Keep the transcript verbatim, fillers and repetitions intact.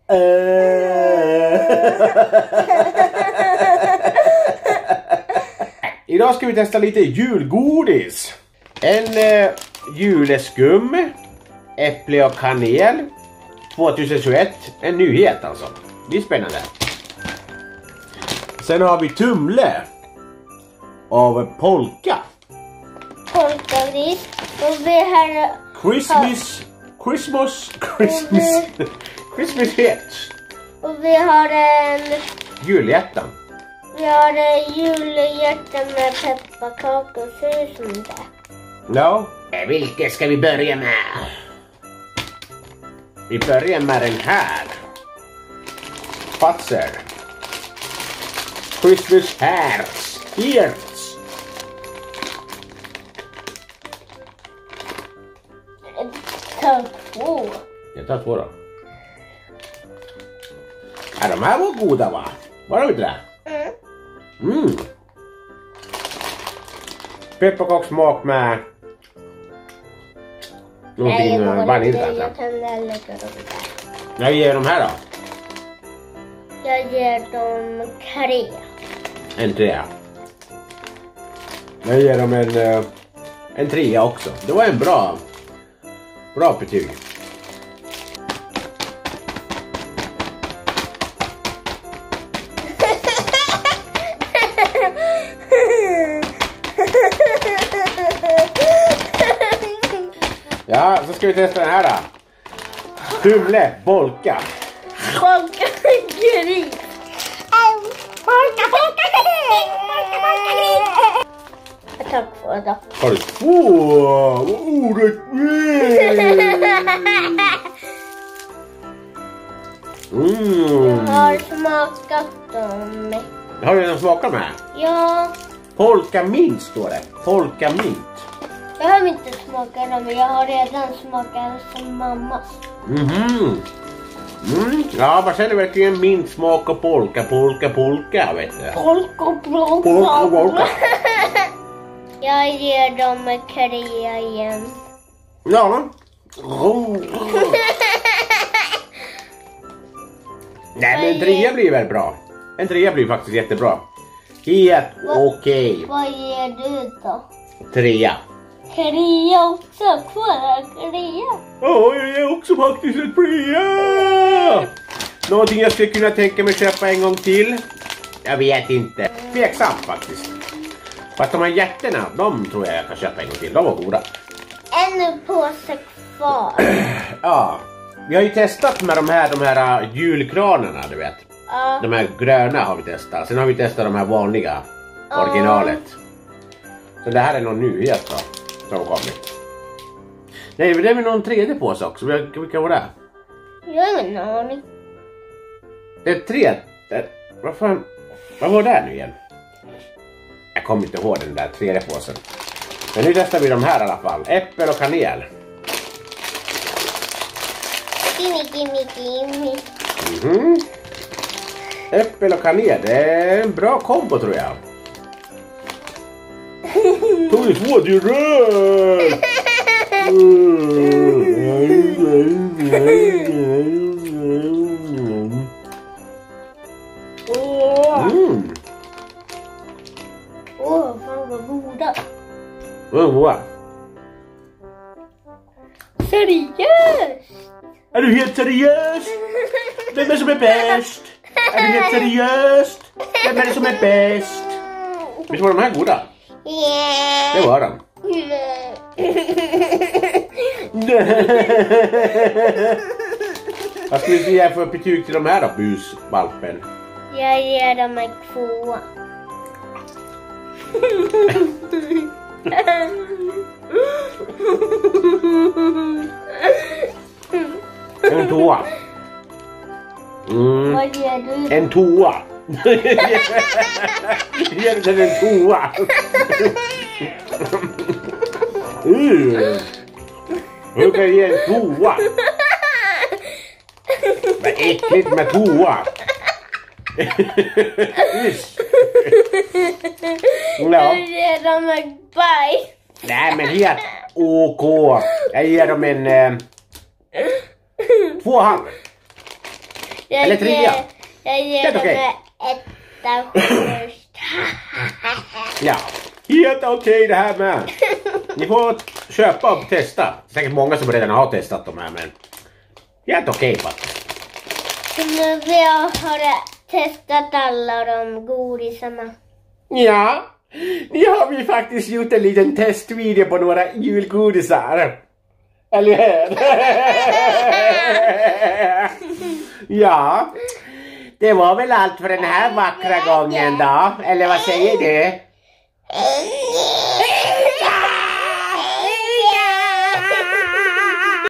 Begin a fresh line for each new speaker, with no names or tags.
Idag ska vi testa lite julgodis. En eh, juleskum, äpple och kanel tjugohundratjugoett. En nyhet alltså. Det är spännande. Sen har vi tumle av polka.
Polkagris. Och vi har...
Christmas... Christmas... Christmas... Christmas hits.
Och vi har en...
Julhjärtan.
Vi har en julhjärta med pepparkakor. Ser ut som det.
Ja. Vilket ska vi börja med? Vi börjar med den här. Fatser. Christmas hearts. Hearts.
Ta två.
Jag tar två då. Ja, de här var goda va? Var de inte det?
Mm.
Mm. Pepparkakssmak med någonting vanilj kanske.
Jag kan lägga dem där.
Jag ger de här då.
Jag ger dem tre.
En trea. Jag ger dem en, uh, en trea också. Det var en bra, bra betyg. Ja, så ska vi testa den här då. Tumle, bolka.
Polka gris. Polka, polka gris. Polka, polka gris. Jag tar två då.
Har du två? Orättvist! Mm.
Jag har smakat dem.
Har du redan smakat med?
Ja.
Polka mint står det. Polka mint.
Jag har inte smakat dem, men jag har redan smakat som mammas.
Mhm. Mm. Ja, vad säger du verkligen mint smak och polka, polka, polka, vet du?
Polka, polka,
Polka, polka.
Jag ger dem en trea igen.
Ja. Oh. Nej, men en trea blir väl bra. En trea blir faktiskt jättebra. Helt okej. Okay.
Vad ger du då?
Trea.
Trea också, kvar trea.
Ja, jag är också faktiskt ett trea. Någonting jag skulle kunna tänka mig köpa en gång till. Jag vet inte. Tveksamt faktiskt. Fast de här hjärtorna, de tror jag jag kan köpa en gång till. De var goda.
En påse kvar.
Ja, vi har ju testat med de här, de här julkranarna, du vet.
Ja.
De här gröna har vi testat. Sen har vi testat de här vanliga, originalet. Så det här är någon nyhet då, som kommit. Nej, det är väl någon tredje påse också. Vilka var det?
Jag har ingen aning.
Det är tre. Det, vad fan, vad var det nu igen? Jag kommer inte ihåg den där tredje påsen. Men nu testar vi de här i alla fall. Äppel och kanel.
Gimme, gimme, gimme.
Mhm. Äppel och kanel, det är en bra kombo tror jag. Tog du två, du rör! Mm.
Åh, fan vad goda.
Vad goda.
Seriöst?
Är du helt seriös? Vem är det som är bäst? Är du helt seriös? Vem är det som är bäst? Visst var de här goda?
Yeah.
Det var de. Vad skulle du ge för betyg till de här då, busvalpen?
Jag ger dem en tvåa.
En toa. Mm.
Vad ger du?
En toa. Ge den en toa. Mm. Hur kan jag ge en toa? Vad äckligt med toa.
Jag ger dem en bajs.
Nej men helt OK. Jag ger dem en eh, tvåan.
Jag
Eller trea.
ger, jag ger
Helt
dem
okej.
etta först.
Ja, helt okej det här med. Ni får köpa och testa. Säkert många som redan har testat de här, men helt okej faktiskt.
Men vi har testat alla de godisarna.
Ja, nu har vi faktiskt gjort en liten testvideo på några julgodisar. Eller hur? Ja, det var väl allt för den här vackra gången då. Eller vad säger du?